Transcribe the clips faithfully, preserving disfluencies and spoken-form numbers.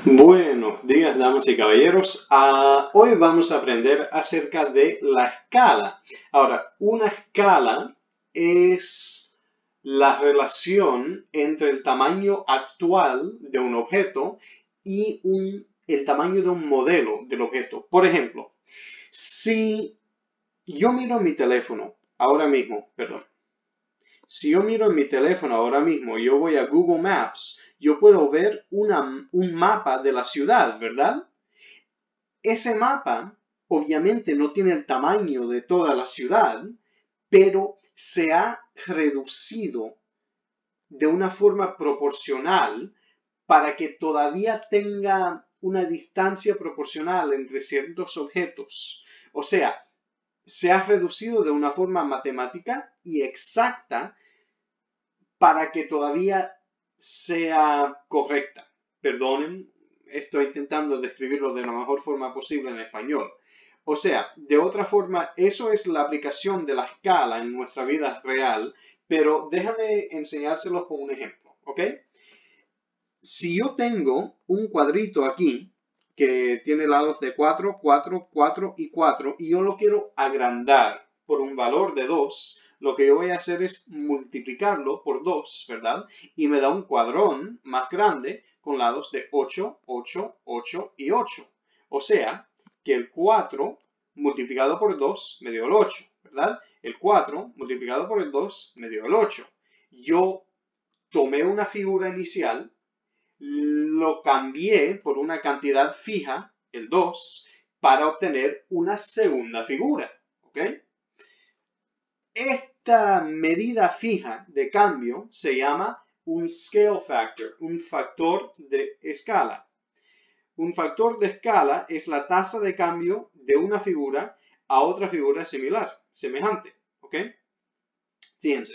Buenos días, damas y caballeros. Uh, hoy vamos a aprender acerca de la escala. Ahora, una escala es la relación entre el tamaño actual de un objeto y un, el tamaño de un modelo del objeto. Por ejemplo, si yo miro mi teléfono ahora mismo, perdón. Si yo miro en mi teléfono ahora mismo y yo voy a Google Maps, yo puedo ver una, un mapa de la ciudad, ¿verdad? Ese mapa obviamente no tiene el tamaño de toda la ciudad, pero se ha reducido de una forma proporcional para que todavía tenga una distancia proporcional entre ciertos objetos. O sea, se ha reducido de una forma matemática y exacta para que todavía sea correcta. Perdonen, estoy intentando describirlo de la mejor forma posible en español. O sea, de otra forma, eso es la aplicación de la escala en nuestra vida real, pero déjame enseñárselo con un ejemplo, ¿ok? Si yo tengo un cuadrito aquí que tiene lados de cuatro, cuatro, cuatro y cuatro y yo lo quiero agrandar por un valor de dos, lo que yo voy a hacer es multiplicarlo por dos, ¿verdad? Y me da un cuadrón más grande con lados de ocho, ocho, ocho y ocho. O sea, que el cuatro multiplicado por dos me dio el ocho, ¿verdad? El cuatro multiplicado por el dos me dio el ocho. Yo tomé una figura inicial, lo cambié por una cantidad fija, el dos, para obtener una segunda figura, ¿ok? Esta medida fija de cambio se llama un scale factor, un factor de escala. Un factor de escala es la tasa de cambio de una figura a otra figura similar, semejante, ¿ok? Fíjense.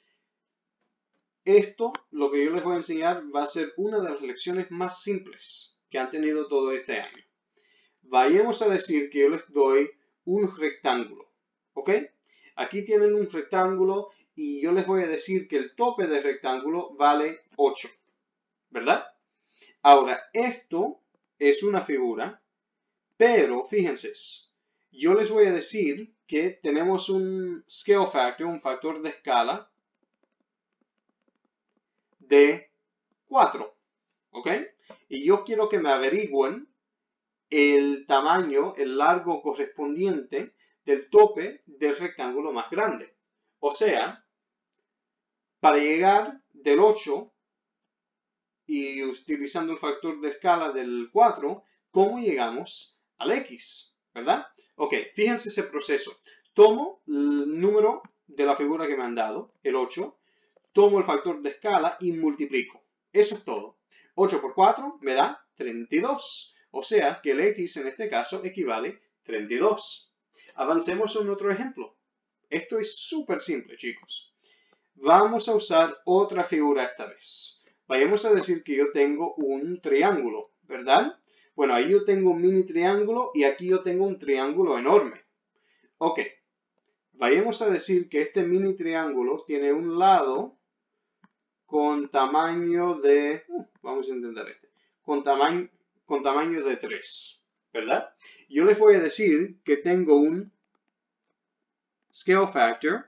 Esto, lo que yo les voy a enseñar, va a ser una de las lecciones más simples que han tenido todo este año. Vayamos a decir que yo les doy un rectángulo, ¿ok? Aquí tienen un rectángulo y yo les voy a decir que el tope del rectángulo vale ocho, ¿verdad? Ahora, esto es una figura, pero fíjense, yo les voy a decir que tenemos un scale factor, un factor de escala, de cuatro, ¿ok? Y yo quiero que me averigüen el tamaño, el largo correspondiente del tope del rectángulo más grande. O sea, para llegar del ocho y utilizando el factor de escala del cuatro, ¿cómo llegamos al X? ¿Verdad? Ok, fíjense ese proceso. Tomo el número de la figura que me han dado, el ocho, tomo el factor de escala y multiplico. Eso es todo. ocho por cuatro me da treinta y dos. O sea que el X en este caso equivale a treinta y dos. Avancemos en otro ejemplo. Esto es súper simple, chicos. Vamos a usar otra figura esta vez. Vayamos a decir que yo tengo un triángulo, ¿verdad? Bueno, ahí yo tengo un mini triángulo y aquí yo tengo un triángulo enorme. Ok. Vayamos a decir que este mini triángulo tiene un lado con tamaño de, uh, vamos a intentar este, con tamaño, con tamaño de tres, ¿verdad? Yo les voy a decir que tengo un scale factor,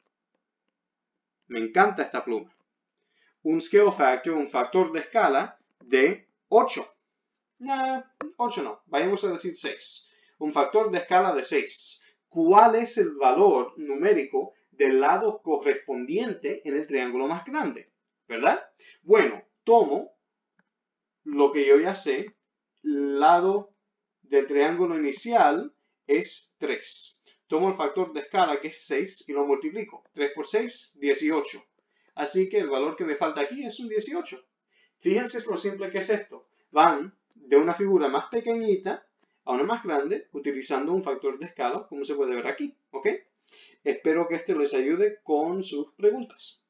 me encanta esta pluma, un scale factor, un factor de escala de ocho. Nah, ocho no, vayamos a decir seis. Un factor de escala de seis. ¿Cuál es el valor numérico del lado correspondiente en el triángulo más grande? ¿Verdad? Bueno, tomo lo que yo ya sé, el lado del triángulo inicial es tres. Tomo el factor de escala que es seis y lo multiplico. tres por seis, dieciocho. Así que el valor que me falta aquí es un dieciocho. Fíjense lo simple que es esto. Van de una figura más pequeñita a una más grande utilizando un factor de escala, como se puede ver aquí, ¿ok? Espero que este les ayude con sus preguntas.